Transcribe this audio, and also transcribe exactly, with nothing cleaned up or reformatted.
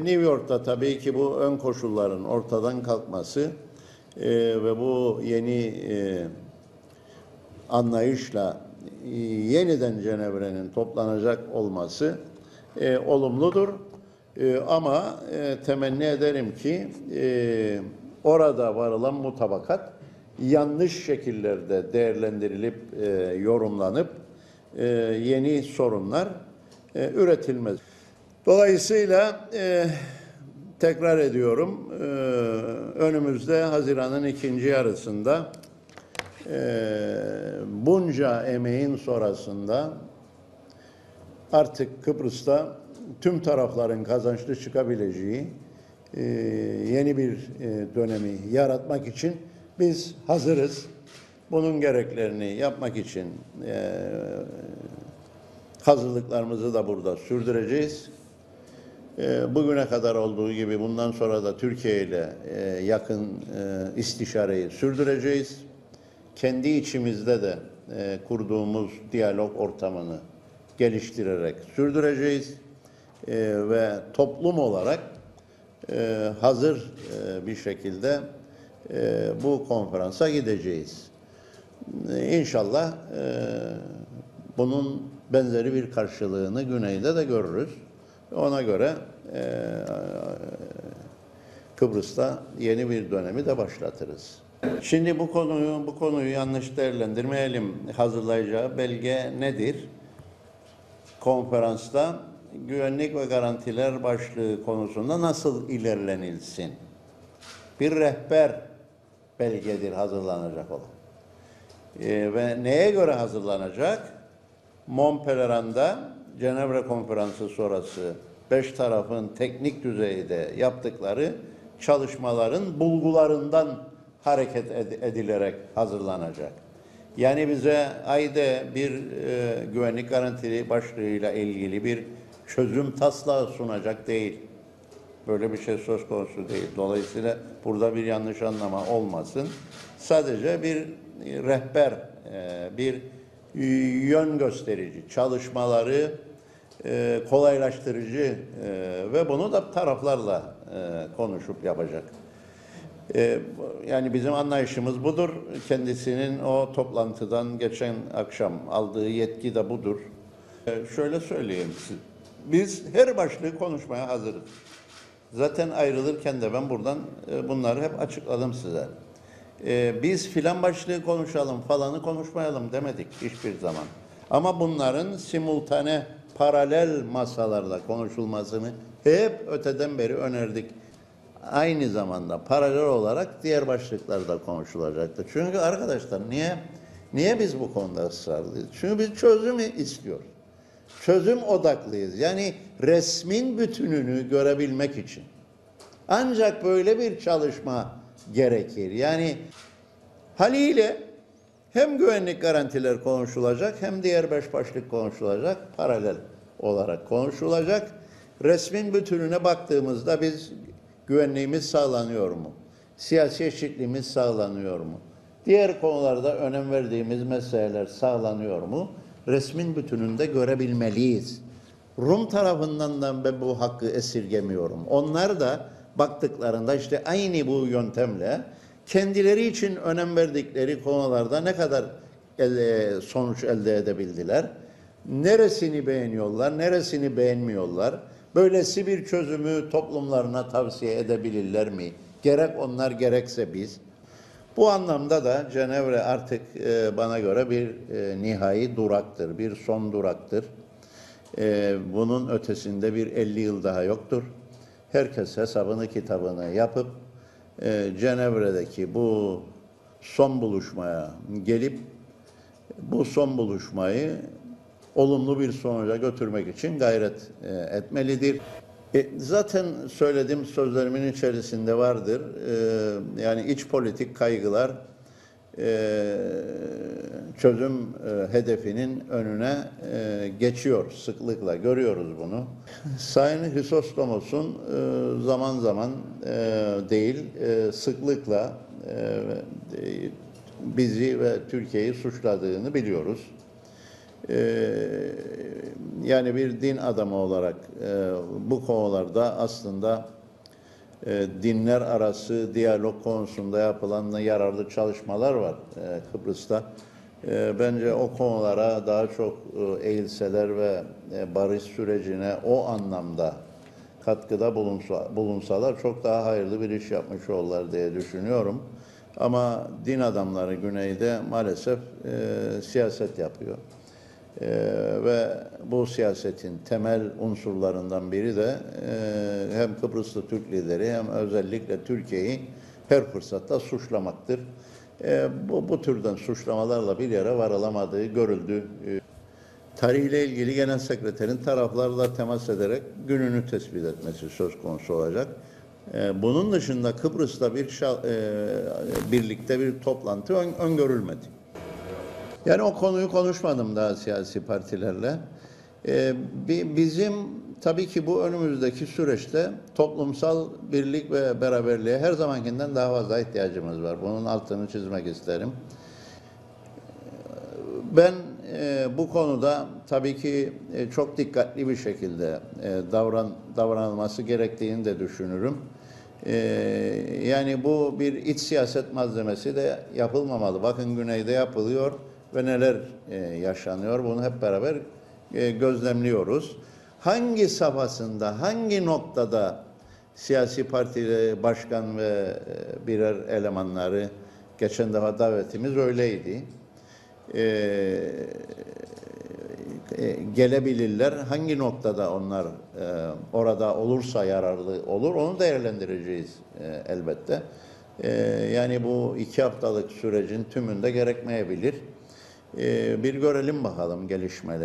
New York'ta tabii ki bu ön koşulların ortadan kalkması e, ve bu yeni e, anlayışla e, yeniden Cenevre'nin toplanacak olması e, olumludur. E, ama e, temenni ederim ki e, orada varılan mutabakat yanlış şekillerde değerlendirilip e, yorumlanıp e, yeni sorunlar e, üretilmez. Dolayısıyla e, tekrar ediyorum, e, önümüzde Haziran'ın ikinci yarısında e, bunca emeğin sonrasında artık Kıbrıs'ta tüm tarafların kazançlı çıkabileceği e, yeni bir e, dönemi yaratmak için biz hazırız. Bunun gereklerini yapmak için e, hazırlıklarımızı da burada sürdüreceğiz. E, bugüne kadar olduğu gibi bundan sonra da Türkiye ile e, yakın e, istişareyi sürdüreceğiz. Kendi içimizde de e, kurduğumuz diyalog ortamını geliştirerek sürdüreceğiz. E, ve toplum olarak e, hazır e, bir şekilde e, bu konferansa gideceğiz. E, İnşallah e, bunun benzeri bir karşılığını güneyde de görürüz. Ona göre e, Kıbrıs'ta yeni bir dönemi de başlatırız. Şimdi bu konuyu bu konuyu yanlış değerlendirmeyelim. Hazırlayacağı belge nedir? Konferansta güvenlik ve garantiler başlığı konusunda nasıl ilerlenilsin? Bir rehber belgedir hazırlanacak olan. Ee, ve neye göre hazırlanacak? Montpellier'da Cenevre Konferansı sonrası beş tarafın teknik düzeyde yaptıkları çalışmaların bulgularından hareket edilerek hazırlanacak. Yani bize ayda bir e, güvenlik garantili başlığıyla ilgili bir çözüm taslağı sunacak değil. Böyle bir şey söz konusu değil. Dolayısıyla burada bir yanlış anlama olmasın. Sadece bir rehber, e, bir yön gösterici, çalışmaları e, kolaylaştırıcı e, ve bunu da taraflarla e, konuşup yapacak. E, yani bizim anlayışımız budur. Kendisinin o toplantıdan geçen akşam aldığı yetki de budur. E, şöyle söyleyeyim size. Biz her başlığı konuşmaya hazırız. Zaten ayrılırken de ben buradan e, bunları hep açıkladım size. E, biz filan başlığı konuşalım, falanı konuşmayalım demedik hiçbir zaman. Ama bunların simultane, paralel masalarda konuşulmasını hep öteden beri önerdik. Aynı zamanda paralel olarak diğer başlıklar da konuşulacaktır. Çünkü arkadaşlar niye niye biz bu konuda ısrarlıyız? Çünkü biz çözümü istiyoruz. Çözüm odaklıyız. Yani resmin bütününü görebilmek için. Ancak böyle bir çalışma gerekir. Yani haliyle hem güvenlik garantiler konuşulacak hem diğer beş başlık konuşulacak. Paralel olarak konuşulacak. Resmin bütününe baktığımızda biz güvenliğimiz sağlanıyor mu? Siyasi eşitliğimiz sağlanıyor mu? Diğer konularda önem verdiğimiz meseleler sağlanıyor mu? Resmin bütününde görebilmeliyiz. Rum tarafından da ben bu hakkı esirgemiyorum. Onlar da baktıklarında işte aynı bu yöntemle kendileri için önem verdikleri konularda ne kadar ele, sonuç elde edebildiler? Neresini beğeniyorlar, neresini beğenmiyorlar? Böylesi bir çözümü toplumlarına tavsiye edebilirler mi? Gerek onlar gerekse biz. Bu anlamda da Cenevre artık e, bana göre bir e, nihai duraktır, bir son duraktır. E, bunun ötesinde bir elli yıl daha yoktur. Herkes hesabını kitabını yapıp e, Cenevre'deki bu son buluşmaya gelip bu son buluşmayı olumlu bir sonuca götürmek için gayret e, etmelidir. E, zaten söylediğim sözlerimin içerisinde vardır. E, yani iç politik kaygılar e, çözüm e, hedefinin önüne e, geçiyor sıklıkla. Görüyoruz bunu. Sayın Hristostomos'un e, zaman zaman e, değil e, sıklıkla e, bizi ve Türkiye'yi suçladığını biliyoruz. Ee, yani bir din adamı olarak e, bu konularda aslında e, dinler arası diyalog konusunda yapılan yararlı çalışmalar var e, Kıbrıs'ta. E, bence o konulara daha çok e, eğilseler ve e, barış sürecine o anlamda katkıda bulunsa, bulunsalar çok daha hayırlı bir iş yapmış olurlar diye düşünüyorum. Ama din adamları güneyde maalesef e, siyaset yapıyor. E, ve bu siyasetin temel unsurlarından biri de e, hem Kıbrıslı Türk lideri hem özellikle Türkiye'yi her fırsatta suçlamaktır. E, bu, bu türden suçlamalarla bir yere varılamadığı görüldü. E, tarihle ilgili Genel Sekreterin taraflarla temas ederek gününü tespit etmesi söz konusu olacak. E, bunun dışında Kıbrıs'ta bir şa- e, birlikte bir toplantı ön, öngörülmedi. Yani o konuyu konuşmadım daha siyasi partilerle. Ee, bizim tabii ki bu önümüzdeki süreçte toplumsal birlik ve beraberliğe her zamankinden daha fazla ihtiyacımız var. Bunun altını çizmek isterim. Ben e, bu konuda tabii ki e, çok dikkatli bir şekilde e, davran davranılması gerektiğini de düşünürüm. E, yani bu bir iç siyaset malzemesi de yapılmamalı. Bakın Güney'de yapılıyor ve neler e, yaşanıyor. Bunu hep beraber e, gözlemliyoruz. Hangi safhasında, hangi noktada siyasi parti başkan ve e, birer elemanları geçen defa davetimiz öyleydi. Ee, e, gelebilirler. Hangi noktada onlar e, orada olursa yararlı olur, onu değerlendireceğiz e, elbette. E, yani bu iki haftalık sürecin tümünde gerekmeyebilir. E, bir görelim bakalım gelişmeleri.